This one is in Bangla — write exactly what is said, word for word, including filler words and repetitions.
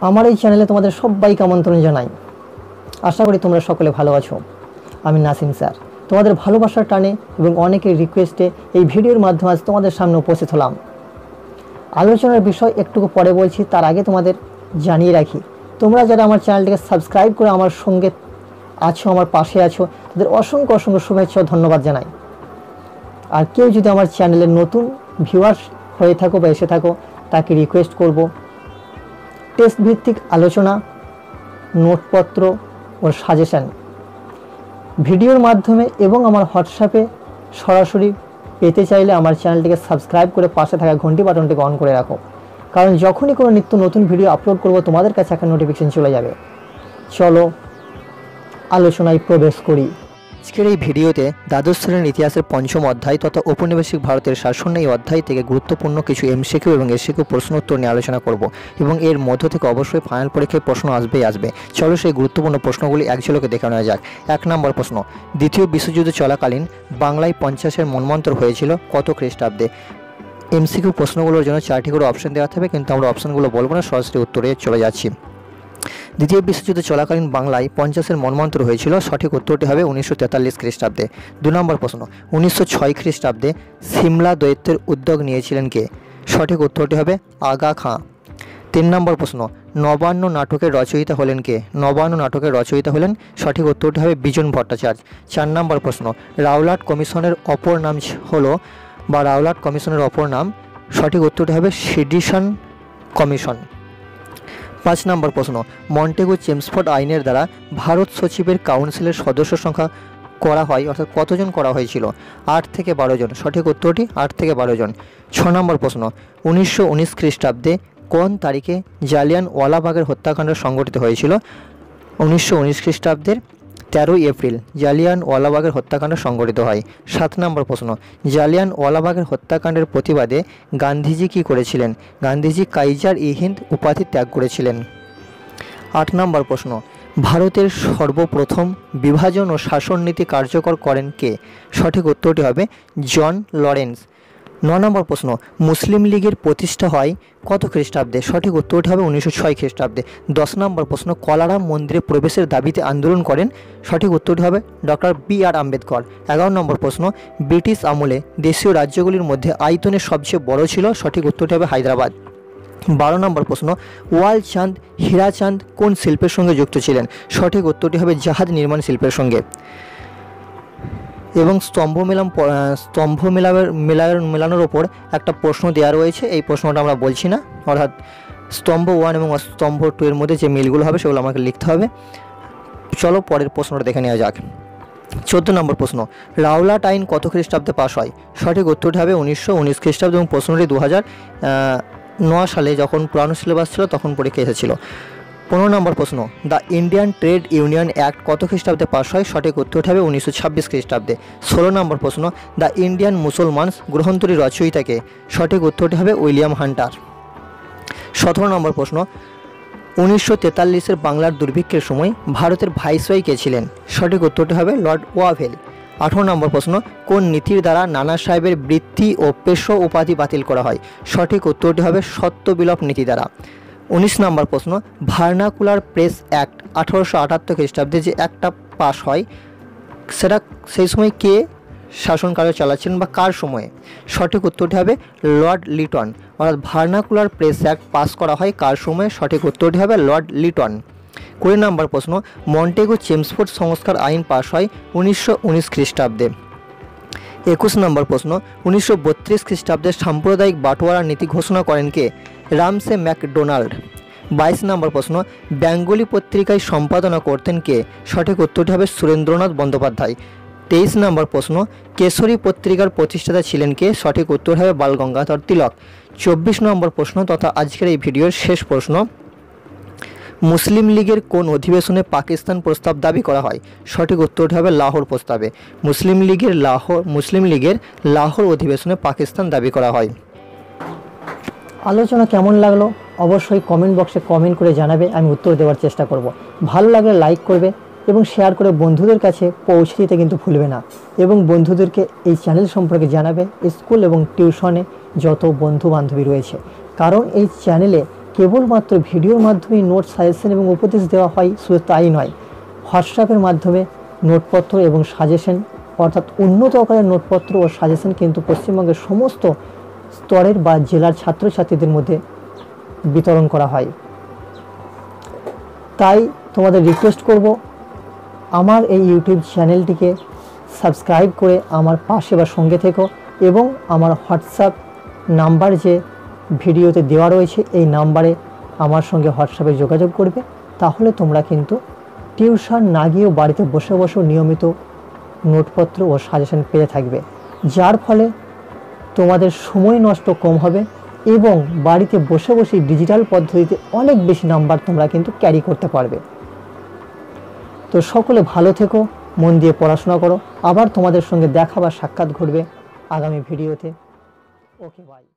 আমার এই চ্যানেলে তোমাদের সবাইকে আমন্ত্রণ জানাই। আশা করি তোমরা সকলে ভালো আছো। আমি নাসিম স্যার, তোমাদের ভালোবাসার টানে এবং অনেকের রিকোয়েস্টে এই ভিডিওর মাধ্যমে আজ তোমাদের সামনে উপস্থিত হলাম। আলোচনার বিষয় একটু পরে বলছি, তার আগে তোমাদের জানিয়ে রাখি, তোমরা যারা আমার চ্যানেলটিকে সাবস্ক্রাইব করে আমার সঙ্গে আছো, আমার পাশে আছো, তাদের অসংখ্য অসংখ্য শুভেচ্ছা ও ধন্যবাদ জানাই। আর কেউ যদি আমার চ্যানেলের নতুন ভিউয়ার্স হয়ে থাকো বা এসে থাকো, তাকে রিকোয়েস্ট করব, টেস্ট ভিত্তিক আলোচনা, নোটপত্র ও সাজেশান ভিডিওর মাধ্যমে এবং আমার হোয়াটসঅ্যাপে সরাসরি পেতে চাইলে আমার চ্যানেলটিকে সাবস্ক্রাইব করে পাশে থাকা ঘন্টি বাটনটিকে অন করে রাখো, কারণ যখনই কোনো নিত্য নতুন ভিডিও আপলোড করব তোমাদের কাছে একটা নোটিফিকেশন চলে যাবে। চলো আলোচনায় প্রবেশ করি। আজকের এই ভিডিওতে দ্বাদশ শ্রেণীর ইতিহাসের পঞ্চম অধ্যায় তথা ঔপনিবেশিক ভারতের শাসন এই অধ্যায় থেকে গুরুত্বপূর্ণ কিছু এমসিকিউ এবং এসিকিউ প্রশ্নোত্তর নিয়ে আলোচনা করব এবং এর মধ্য থেকে অবশ্যই ফাইনাল পরীক্ষায় প্রশ্ন আসবেই আসবে। চলো সেই গুরুত্বপূর্ণ প্রশ্নগুলি এক ঝলকে দেখে নেওয়া যাক। এক নম্বর প্রশ্ন, দ্বিতীয় বিশ্বযুদ্ধ চলাকালীন বাংলায় পঞ্চাশের মন্বন্তর হয়েছিল কত খ্রিস্টাব্দে? এমসিকিউ প্রশ্নগুলোর জন্য চারটি করে অপশন দেওয়া থাকবে, কিন্তু আমরা অপশনগুলো বলবো না, সরাসরি উত্তরে চলে যাচ্ছি। দ্বিতীয় বিশ্বযুদ্ধ চলাকালীন বাংলায় পঞ্চাশের মন্বন্তর হয়েছিল, সঠিক উত্তরটি হবে উনিশশো তেতাল্লিশ খ্রিস্টাব্দে। দু নম্বর প্রশ্ন, উনিশশো ছয় খ্রিস্টাব্দে সিমলা দ্বৈতের উদ্যোগ নিয়েছিলেন কে? সঠিক উত্তরটি হবে আগা খাঁ। তিন নম্বর প্রশ্ন, নবান্ন নাটকের রচয়িতা হলেন কে? নবান্ন নাটকের রচয়িতা হলেন, সঠিক উত্তরটি হবে বিজন ভট্টাচার্য। চার নম্বর প্রশ্ন, রাওলাট কমিশনের অপর নাম হলো বা রাওলাট কমিশনের অপর নাম, সঠিক উত্তরটি হবে সেডিশন কমিশন। পাঁচ নম্বর প্রশ্ন, মন্টেগু চেমসফোর্ড আইনের দ্বারা ভারত সচিবের কাউন্সিলের সদস্য সংখ্যা করা হয়, অর্থাৎ কতজন করা হয়েছিল? আট থেকে বারো জন। সঠিক উত্তরটি আট থেকে বারো জন। ছ নম্বর প্রশ্ন, উনিশশো উনিশ খ্রিস্টাব্দে কোন তারিখে জালিয়ান ওয়ালাবাগের হত্যাকাণ্ড সংঘটিত হয়েছিল? উনিশশো উনিশ খ্রিস্টাব্দের তেরোই এপ্রিল জালিয়ান ওয়ালাবাগের হত্যাকাণ্ড সংঘটিত হয়। সাত নম্বর প্রশ্ন, জালিয়ান ওয়ালাবাগের হত্যাকাণ্ডের প্রতিবাদে গান্ধীজি কী করেছিলেন? গান্ধীজি কাইজার ই হিন্দ উপাধি ত্যাগ করেছিলেন। আট নম্বর প্রশ্ন, ভারতের সর্বপ্রথম বিভাজন ও শাসন নীতি কার্যকর করেন কে? সঠিক উত্তরটি হবে জন লরেন্স। ন নম্বর প্রশ্ন, মুসলিম লীগের প্রতিষ্ঠা হয় কত খ্রিস্টাব্দে? সঠিক উত্তরটি হবে উনিশশো ছয় খ্রিস্টাব্দে। দশ নম্বর প্রশ্ন, কলারাম মন্দিরে প্রবেশের দাবিতে আন্দোলন করেন, সঠিক উত্তরটি হবে ডক্টর বি আর আম্বেদকর। এগারো নম্বর প্রশ্ন, ব্রিটিশ আমলে দেশীয় রাজ্যগুলির মধ্যে আয়তনে সবচেয়ে বড় ছিল, সঠিক উত্তরটি হবে হায়দ্রাবাদ। বারো নম্বর প্রশ্ন, ওয়ালচাঁদ হীরাচাঁদ কোন শিল্পের সঙ্গে যুক্ত ছিলেন? সঠিক উত্তরটি হবে জাহাজ নির্মাণ শিল্পের সঙ্গে। এবং স্তম্ভ মেলাম স্তম্ভ মেলার মেলার মেলানোর ওপর একটা প্রশ্ন দেওয়া রয়েছে, এই প্রশ্নটা আমরা বলছি না, অর্থাৎ স্তম্ভ ওয়ান এবং স্তম্ভ টু এর মধ্যে যে মিলগুলো হবে সেগুলো আমাকে লিখতে হবে। চলো পরের প্রশ্নটা দেখে নেওয়া যাক। চোদ্দো নম্বর প্রশ্ন, রাওলাট আইন কত খ্রিস্টাব্দে পাশ হয়? সঠিক উত্তরটি হবে উনিশশো উনিশ খ্রিস্টাব্দে এবং প্রশ্নটি দু হাজার নয় সালে যখন পুরানো সিলেবাস ছিল তখন পরীক্ষা এসেছিল। পনেরো নম্বর প্রশ্ন, the Indian trade union act কত খ্রিস্টাব্দে পাশ হয়? সঠিক উত্তরটি হবে উনিশশো ছাব্বিশ খ্রিস্টাব্দে। ষোলো নম্বর প্রশ্ন, দ্য ইন্ডিয়ান মুসলমানস গ্রন্থটির রচয়িতাকে? সঠিক উত্তরটি হবে উইলিয়াম হান্টার। সতেরো নম্বর প্রশ্ন, উনিশশো তেতাল্লিশের বাংলার দুর্ভিক্ষের সময় ভারতের ভাইসরয় কে ছিলেন? সঠিক উত্তরটি হবে লর্ড ওয়াভেল। আঠারো নম্বর প্রশ্ন, কোন নীতির দ্বারা নানা সাহেবের বৃত্তি ও পেশো উপাধি বাতিল করা হয়? সঠিক উত্তরটি হবে সত্যবিলোপ নীতি দ্বারা। উনিশ নম্বর প্রশ্ন, ভার্নাকুলার প্রেস অ্যাক্ট আঠারোশো আটাত্তর খ্রিস্টাব্দে যে একটা পাস হয়, সেটা সেই সময় কে শাসনকার্য চালাচ্ছিলেন বা কার সময়ে? সঠিক উত্তরটি হবে লর্ড লিটন। অর্থাৎ ভার্নাকুলার প্রেস অ্যাক্ট পাস করা হয় কার সময়ে? সঠিক উত্তরটি হবে লর্ড লিটন। কুড়ি নম্বর প্রশ্ন, মন্টেগু চেমসফোর্ড সংস্কার আইন পাস হয় উনিশশো উনিশ খ্রিস্টাব্দে। একুশ নম্বর প্রশ্ন, উনিশশো বত্রিশ খ্রিস্টাব্দে সাম্প্রদায়িক বাটোয়ারা নীতি ঘোষণা করেন কে? রামসে ম্যাকডোনাল্ড। বাইশ নম্বর প্রশ্ন, বেঙ্গলি পত্রিকায় সম্পাদনা করতেন কে? সঠিক উত্তরটি হবে সুরেন্দ্রনাথ বন্দ্যোপাধ্যায়। তেইশ নম্বর প্রশ্ন, কেশরী পত্রিকার প্রতিষ্ঠাতা ছিলেন কে? সঠিক উত্তর হবে বালগঙ্গাধর তিলক। চব্বিশ নম্বর প্রশ্ন তথা আজকের এই ভিডিওর শেষ প্রশ্ন, মুসলিম লীগের কোন অধিবেশনে পাকিস্তান প্রস্তাব দাবি করা হয়? সঠিক উত্তরটি হবে লাহোর প্রস্তাবে। মুসলিম লীগের লাহোর মুসলিম লীগের লাহোর অধিবেশনে পাকিস্তান দাবি করা হয়। আলোচনা কেমন লাগলো অবশ্যই কমেন্ট বক্সে কমেন্ট করে জানাবে, আমি উত্তর দেওয়ার চেষ্টা করব। ভালো লাগলে লাইক করবে এবং শেয়ার করে বন্ধুদের কাছে পৌঁছে দিতে কিন্তু ভুলবে না, এবং বন্ধুদেরকে এই চ্যানেল সম্পর্কে জানাবে স্কুল এবং টিউশনে যত বন্ধু বান্ধবী রয়েছে, কারণ এই চ্যানেলে কেবলমাত্র ভিডিওর মাধ্যমেই নোট সাজেশন এবং উপদেশ দেওয়া হয়, শুধু তাই নয়, হোয়াটসঅ্যাপের মাধ্যমে নোটপত্র এবং সাজেশন অর্থাৎ উন্নত আকারের নোটপত্র ও সাজেশন কিন্তু পশ্চিমবঙ্গের সমস্ত স্তরের বা জেলার ছাত্রছাত্রীদের মধ্যে বিতরণ করা হয়। তাই তোমাদের রিকোয়েস্ট করব, আমার এই ইউটিউব চ্যানেলটিকে সাবস্ক্রাইব করে আমার পাশে বা সঙ্গে থেকো এবং আমার হোয়াটসঅ্যাপ নাম্বার যে ভিডিওতে দেওয়া রয়েছে এই নাম্বারে আমার সঙ্গে হোয়াটসঅ্যাপে যোগাযোগ করবে। তাহলে তোমরা কিন্তু টিউশন না গিয়েও বাড়িতে বসে বসেও নিয়মিত নোটপত্র ও সাজেশন পেয়ে থাকবে, যার ফলে তোমাদের সময় নষ্ট কম হবে এবং বাড়িতে বসে বসে ডিজিটাল পদ্ধতিতে অনেক বেশি নাম্বার তোমরা কিন্তু ক্যারি করতে পারবে। তো সকলে ভালো থেকো, মন দিয়ে পড়াশোনা করো। আবার তোমাদের সঙ্গে দেখা বা সাক্ষাৎ ঘটবে আগামী ভিডিওতে। Okay, by.